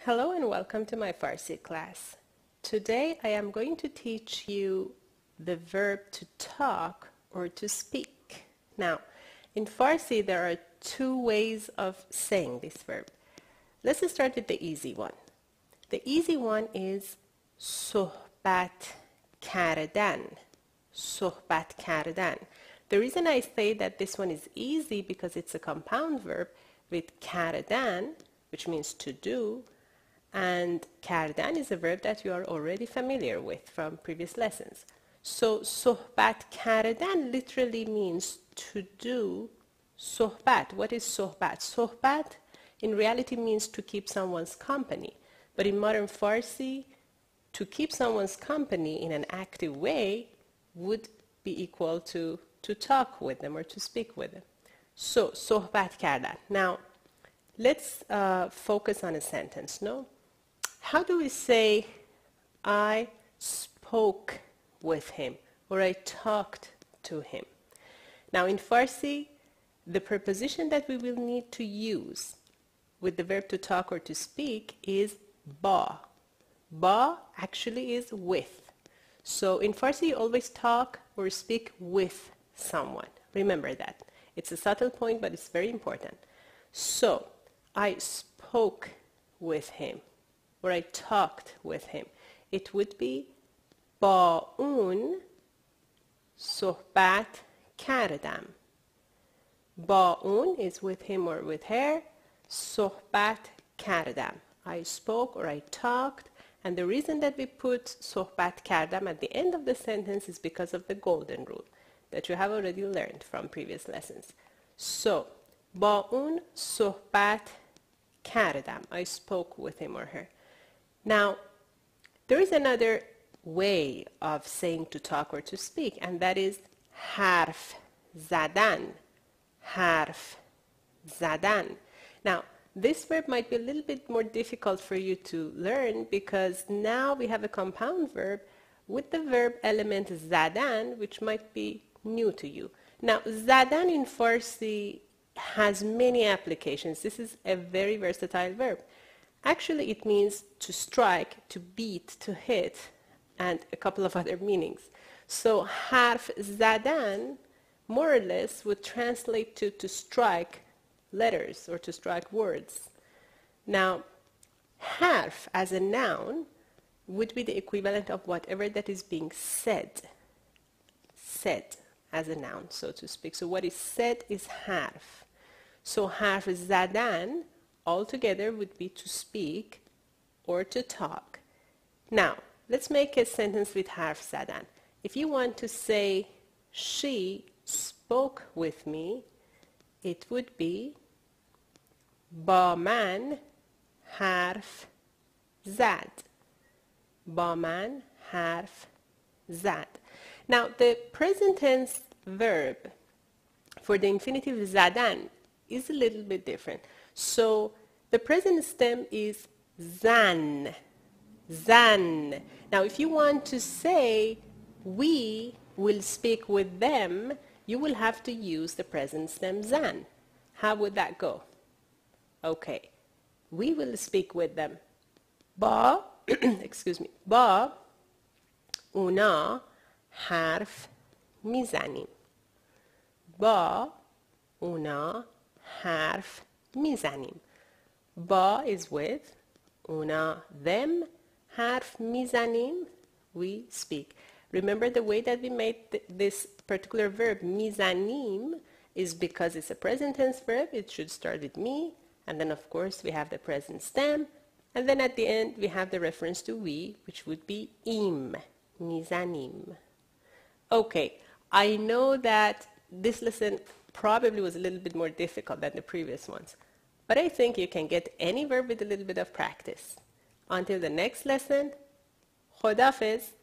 Hello and welcome to my Farsi class. Today I am going to teach you the verb to talk or to speak. Now, in Farsi there are two ways of saying this verb. Let's start with the easy one. The easy one is صحبت کردن. صحبت کردن. The reason I say that this one is easy because it's a compound verb with کردن, which means to do, and کردن is a verb that you are already familiar with from previous lessons. So صحبت کردن literally means to do صحبت. What is صحبت? صحبت in reality means to keep someone's company. But in modern Farsi, to keep someone's company in an active way would be equal to talk with them or to speak with them. So صحبت کردن. Now, let's focus on a sentence, no? How do we say, I spoke with him, or I talked to him? Now in Farsi, the preposition that we will need to use with the verb to talk or to speak is ba. Ba actually is with. So in Farsi, you always talk or speak with someone. Remember that. It's a subtle point, but it's very important. So, I spoke with him, or I talked with him. It would be با اون صحبت کردم. با اون is with him or with her. صحبت کردم. I spoke or I talked. And the reason that we put صحبت کردم at the end of the sentence is because of the golden rule that you have already learned from previous lessons. So, با اون صحبت کردم. I spoke with him or her. Now, there is another way of saying to talk or to speak, and that is حرف زدن. حرف زدن. Now, this verb might be a little bit more difficult for you to learn because now we have a compound verb with the verb element زدن, which might be new to you. Now, زدن in Farsi has many applications. This is a very versatile verb. Actually, it means to strike, to beat, to hit, and a couple of other meanings. So, حرف زدن more or less would translate to strike letters or to strike words. Now, حرف as a noun would be the equivalent of whatever that is being said. Said as a noun, so to speak. So what is said is حرف. So حرف زدن altogether would be to speak or to talk. Now, let's make a sentence with حرف زدن. If you want to say, she spoke with me, it would be با من حرف زد. با من حرف زد. Now, the present tense verb for the infinitive زدن is a little bit different. So, the present stem is زن. زن. Now, if you want to say, we will speak with them, you will have to use the present stem زن. How would that go? Okay. We will speak with them. با, excuse me, با اونا حرف میزنیم. با اونا حرف میزنیم. با is with, اونا them, حرف میزنیم, we speak. Remember the way that we made this particular verb میزنیم is because it's a present tense verb. It should start with me, and then of course we have the present stem, and then at the end we have the reference to we, which would be im, میزنیم. Okay, I know that this lesson probably was a little bit more difficult than the previous ones, but I think you can get any verb with a little bit of practice. Until the next lesson, خداحافظ.